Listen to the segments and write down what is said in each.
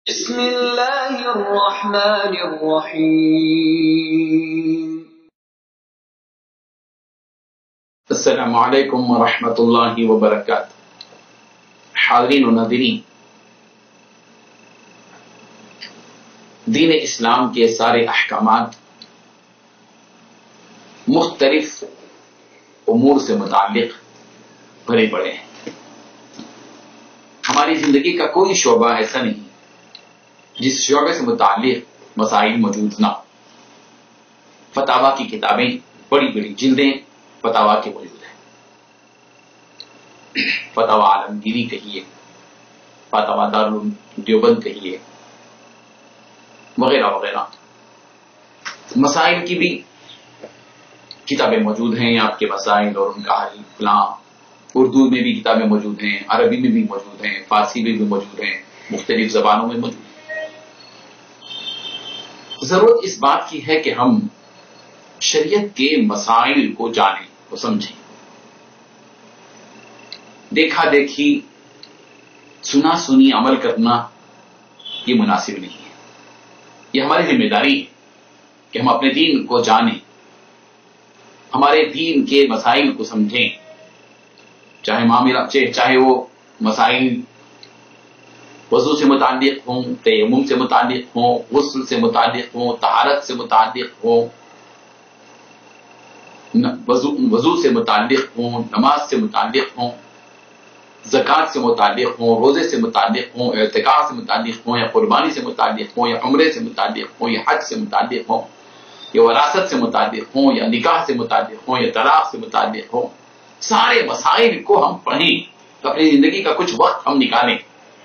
بسم اللہ الرحمن الرحیم۔ السلام علیکم ورحمۃ اللہ وبرکاتہ۔ حاضرین و ناظرین، دین اسلام کے سارے احکامات مختلف امور سے متعلق بھرے پڑے ہیں۔ ہماری زندگی کا کوئی شعبہ ایسا نہیں جس شعبے سے متعلق مسائل موجود نہ ہو۔ فتاوی کی کتابیں، بڑی بڑی جلدیں فتاوی کی موجود ہیں۔ فتاوی عالمگیری کہیے، فتاوی دارالعلوم دیوبند کہیے، وغیرہ وغیرہ مسائل کی بھی کتابیں موجود ہیں۔ آپ کے مسائل اور ان کا حل فلاں، اردو میں بھی کتابیں موجود ہیں، عربی میں بھی موجود ہیں، فارسی میں بھی موجود ہیں، مختلف زبانوں میں موجود ہیں۔ ضرورت اس بات کی ہے کہ ہم شریعت کے مسائل کو جانیں اور سمجھیں۔ دیکھا دیکھی، سنا سنی عمل کرنا یہ مناسب نہیں ہے۔ یہ ہماری ذمہ داری ہے کہ ہم اپنے دین کو جانیں، ہمارے دین کے مسائل کو سمجھیں، چاہے وہ مسائل وضو سے متعلق ہوں، تیمم سے متعلق ہوں، غسل سے متعلق ہوں، طہارت سے متعلق ہوں، وضو سے متعلق ہوں، نماز سے متعلق ہوں، زکوٰۃ سے متعلق ہوں، روزے سے متعلق ہوں، اعتکاف سے متعلق ہوں، یا قربانی سے متعلق ہوں، یا عمرے سے متعلق ہوں، یا حج سے متعلق ہوں، یا وراثت سے متعلق ہوں، یا نکاح سے متعلق ہوں، یا طلاق سے متعلق ہوں۔ سارے مسائل کو ہم پڑھیں تو اپنی زندگی کا کچھ وقت ہم نکالیں۔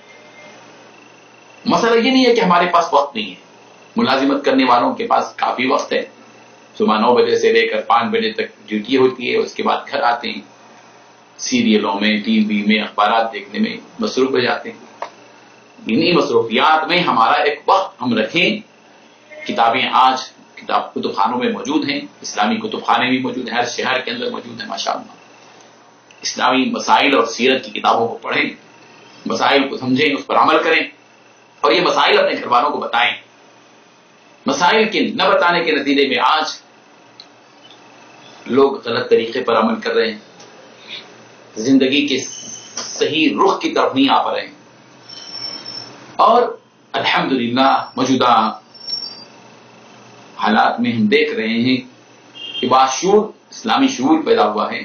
مسئلہ یہ نہیں ہے کہ ہمارے پاس وقت نہیں ہے۔ ملازمت کرنے والوں کے پاس کافی وقت ہے، صبح 9 بجے سے لے کر 5 بجے تک ڈیوٹی ہوتی ہے، اس کے بعد گھر آتے ہیں، سیریلوں میں، ٹی وی میں، اخبارات دیکھنے میں مصروف ہو جاتے ہیں۔ انہی مصروفیات میں ہمارا ایک وقت ہم رکھیں۔ کتابیں آج کتب خانوں میں موجود ہیں، اسلامی کتب خانے بھی موجود ہیں، ہر شہر کے اندر موجود ہیں ماشاءاللہ۔ اسلامی مسائل اور سیرت کی کتابوں کو پڑھیں، مسائل کو سمجھیں، اس پر عمل کریں، اور یہ مسائل اپنے گھر والوں کو بتائیں۔ مسائل کے نہ بتانے کے نتیجے میں آج لوگ غلط طریقے پر عمل کر رہے ہیں، زندگی کے صحیح رخ کی طرف نہیں آ پا رہے ہیں، اور الحمدللہ موجودہ حالات میں ہم دیکھ رہے ہیں کہ باشعور اسلامی شعور پیدا ہوا ہے۔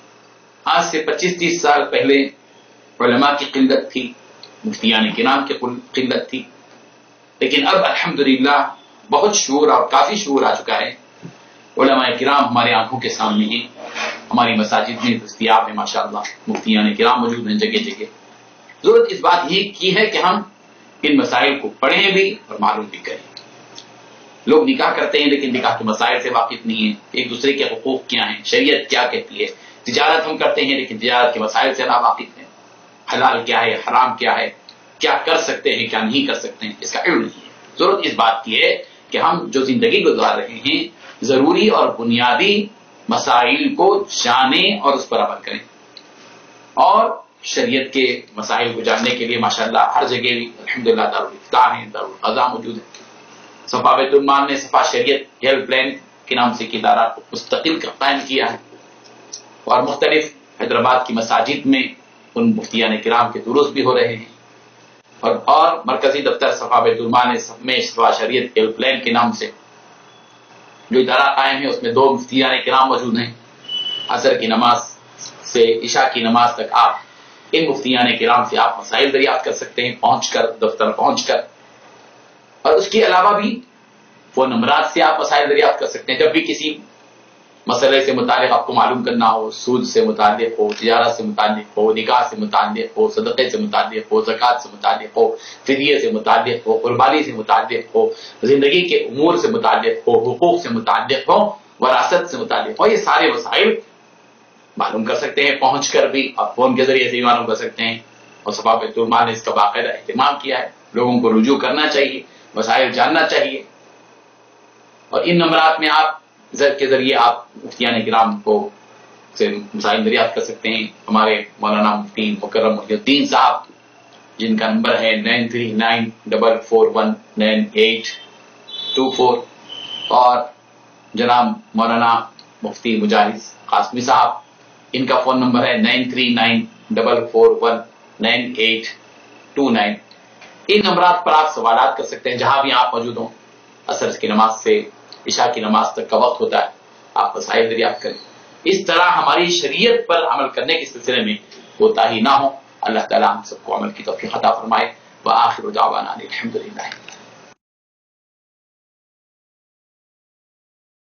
آج سے 25-30 سال پہلے علماء کی قلت تھی، مفتیان کرام کی قلت تھی، لیکن اب الحمدللہ بہت شعور اور کافی شعور آ چکا ہے۔ علماء کرام ہمارے آنکھوں کے سامنے ہیں، ہماری مساجد میں دستیاب ہے ماشاءاللہ، مفتیان کرام موجود ہیں جگہ جگہ۔ ضرورت اس بات ہی کی ہے کہ ہم ان مسائل کو پڑھیں بھی اور معلوم بھی کریں۔ لوگ نکاح کرتے ہیں لیکن نکاح کے مسائل سے واقف نہیں ہیں، ایک دوسرے کے حقوق کیا ہیں، شریعت کیا کہتی ہے۔ تجارت ہم کرتے ہیں لیکن تجارت کے مسائل سے نا واقف ہیں، حلال کیا ہے، حرام کیا ہے، کیا کر سکتے ہیں، کیا نہیں کر سکتے ہیں، اس کا علم نہیں ہے۔ ضرورت اس بات کی ہے کہ ہم جو زندگی گزار رہے ہیں ضروری اور بنیادی مسائل کو جانیں اور اس پر عمل کریں۔ اور شریعت کے مسائل کو جاننے کے لیے ماشاءاللہ ہر جگہ بھی الحمدللہ دارالفتاح ہیں، دارالقضاء موجود ہے۔ صفا بیت المال نے صفا شریعت ہیلپ لائن کے نام سے ایک ادارہ مستقل قائم کیا ہے، اور مختلف حیدرآباد کی مساجد میں ان مفتیان کرام کے دروس بھی ہو رہے ہیں، اور مرکزی دفتر صفا بیت المال نے صفا شریعت ہیلپ لائن کے نام سے جو ادارہ قائم ہے، اس میں 2 مفتیان کرام موجود ہیں۔ عصر کی نماز سے عشاء کی نماز تک آپ ان مفتیان کرام سے آپ مسائل دریافت کر سکتے ہیں، پہنچ کر، دفتر پہنچ کر، اور اس کے علاوہ بھی وہ نمبرات سے آپ مسائل دریافت کر سکتے ہیں۔ جب بھی کسی مسئلے سے متعلق آپ کو معلوم کرنا ہو، سود سے متعلق ہو، تجارت سے متعلق ہو، نکاح سے متعلق ہو، صدقے سے متعلق ہو، زکوٰۃ سے متعلق ہو، فدیے سے متعلق ہو، قربانی سے متعلق ہو، زندگی کے امور سے متعلق ہو، حقوق سے متعلق ہو، وراثت سے متعلق ہو، یہ سارے مسائل معلوم کر سکتے ہیں پہنچ کر بھی، اور فون کے ذریعے سے بھی معلوم کر سکتے ہیں۔ اور صفا بیت المال نے اس کا باقاعدہ اہتمام کیا ہے، لوگوں کو رجوع کرنا چاہیے، مسائل جاننا چاہیے، اور ان نمبرات میں آپ کے ذریعے آپ مفتیان کرام کو سے مسائل دریافت کر سکتے ہیں۔ ہمارے مولانا مفتی مکرم محی الدین صاحب جن کا نمبر ہے 9394419824 اور جناب مولانا مفتی مجاہد قاسمی صاحب، ان کا فون نمبر ہے 9394419829۔ ان نمبرات پر آپ سوالات کر سکتے ہیں جہاں بھی آپ موجود ہوں۔ عصر کی نماز سے عشاء کی نماز تک کا وقت ہوتا ہے، آپ مسائل دریافت کریں۔ اس طرح ہماری شریعت پر عمل کرنے کے سلسلے میں کوتاہی نہ ہو۔ اللہ تعالیٰ ہم سب کو عمل کی توفیق عطا فرمائے۔ وآخر دعوانا الحمدللہ۔